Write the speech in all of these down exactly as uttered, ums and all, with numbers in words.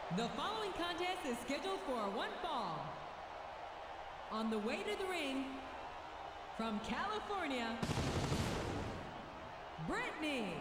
The following contest is scheduled for one fall. On the way to the ring, from California, Brittany.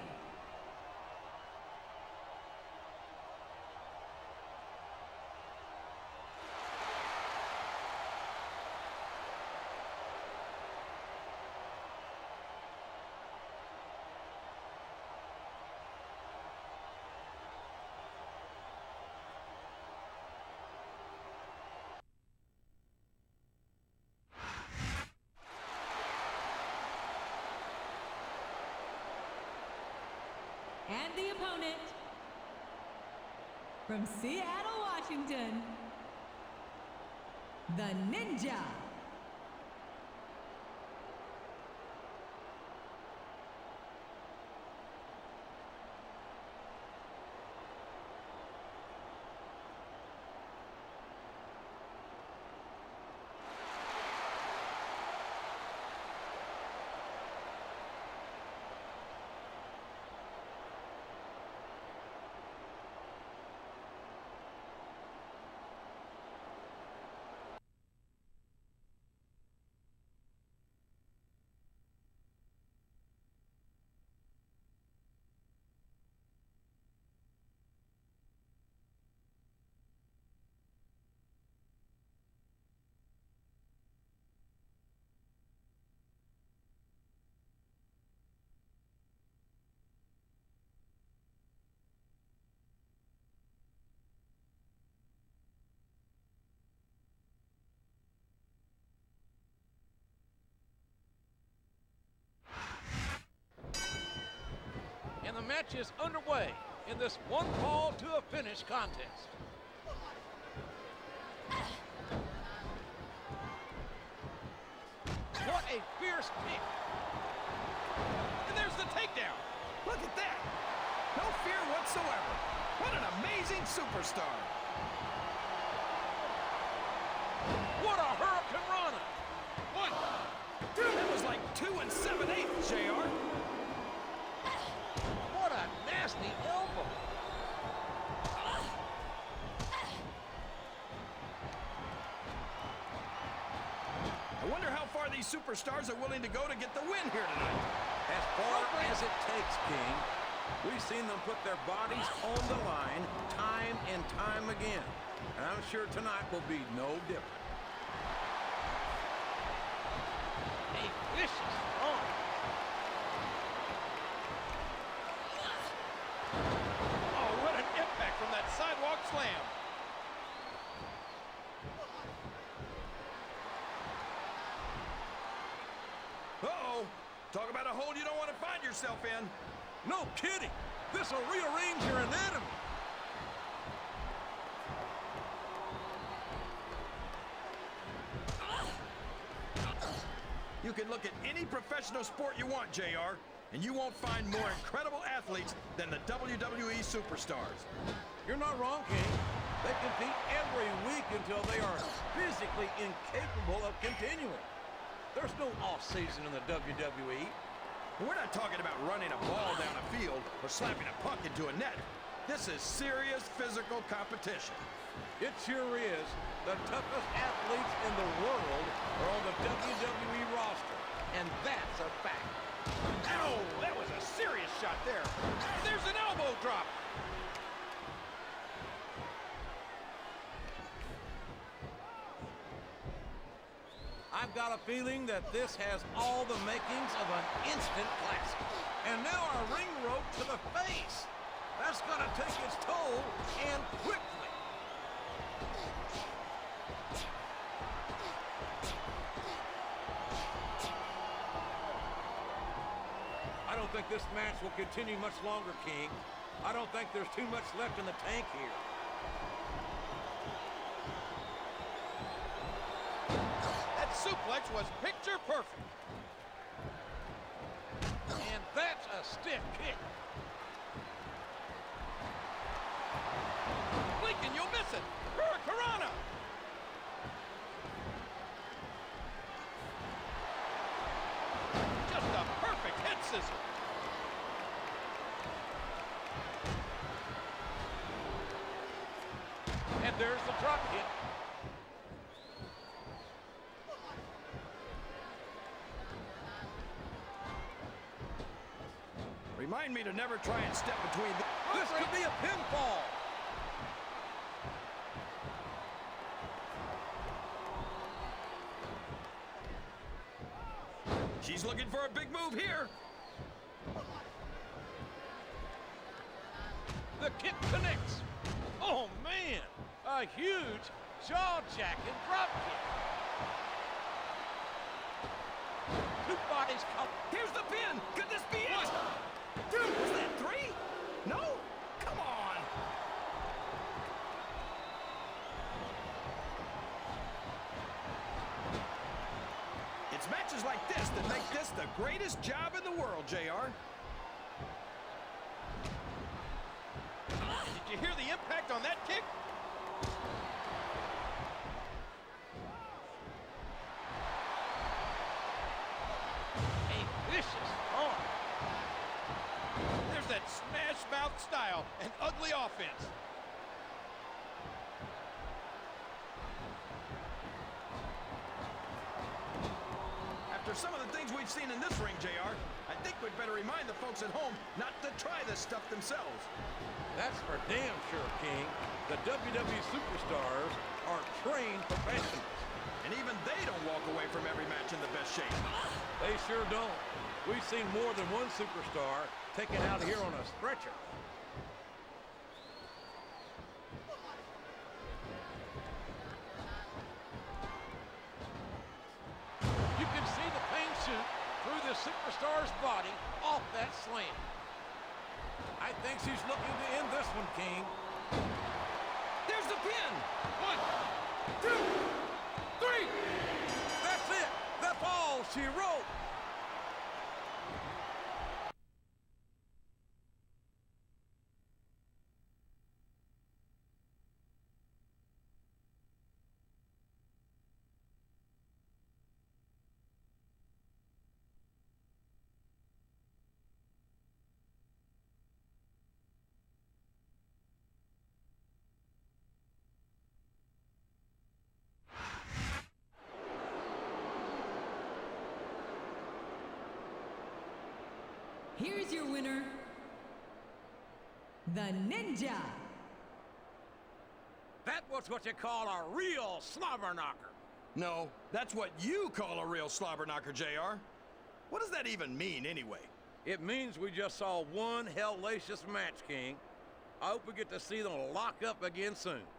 And the opponent, from Seattle, Washington, the Ninja. And the match is underway in this one fall to a finish contest. What a fierce kick. And there's the takedown. Look at that. No fear whatsoever. What an amazing superstar. What a hurricane runner. One. Dude, that was like two and seven eighths, J R. What a nasty elbow. I wonder how far these superstars are willing to go to get the win here tonight. As far as it takes, King. We've seen them put their bodies on the line time and time again. And I'm sure tonight will be no different. A vicious arm. Oh, what an impact from that sidewalk slam. Uh-oh. Talk about a hole you don't want to find yourself in. No kidding. This will rearrange your anatomy. You can look at any professional sport you want, J R, and you won't find more incredible athletes than the W W E superstars. You're not wrong, King. They compete every week until they are physically incapable of continuing. There's no off-season in the W W E. We're not talking about running a ball down a field or slapping a puck into a net. This is serious physical competition. It sure is. The toughest athletes in the world are on the W W E roster, and that's a fact. Ow! That was a serious shot there. There's an elbow drop. I've got a feeling that this has all the makings of an instant classic. And now our ring rope to the face. That's going to take its toll, and quickly. I don't think this match will continue much longer, King. I don't think there's too much left in the tank here. That suplex was picture perfect. And that's a stiff kick. Blink and you'll miss it. Hurricanrana. Just a perfect head scissor. And there's the drop kick. Remind me to never try and step between the... This could be a pinfall. She's looking for a big move here. The kick connects. Oh, man. A huge jaw-jacking drop kick. Two bodies come. Here's the pin. Could this be it? Dude, was that three? No? Come on. It's matches like this that make this the greatest job in the world, J R. Did you hear the impact on that kick? A vicious arm. There's that smash mouth style and ugly offense. After some of the things we've seen in this ring, J R, I think we'd better remind the folks at home not to try this stuff themselves. That's for damn sure, King. The W W E superstars are trained professionals. And even they don't walk away from every match in the best shape. They sure don't. We've seen more than one superstar taken out here on a stretcher. You can see the pain shoot through the superstar's body off that slam. I think she's looking to end this one, King. There's the pin. One, two, three. That's it. That's all she wrote. Here's your winner, the Ninja. That was what you call a real slobber knocker. No, that's what you call a real slobber knocker, J R. What does that even mean, anyway? It means we just saw one hellacious match, King. I hope we get to see them lock up again soon.